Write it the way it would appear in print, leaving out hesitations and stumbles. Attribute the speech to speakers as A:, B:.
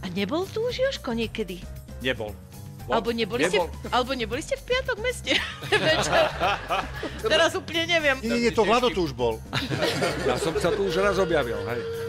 A: A nebol tu už Jožko niekedy?
B: Nebol.
A: Alebo neboli ste v piatok v meste? Večer. Teraz úplne neviem.
C: Nie, to Vlado tu už bol.
D: Ja som sa tu už raz objavil, hej.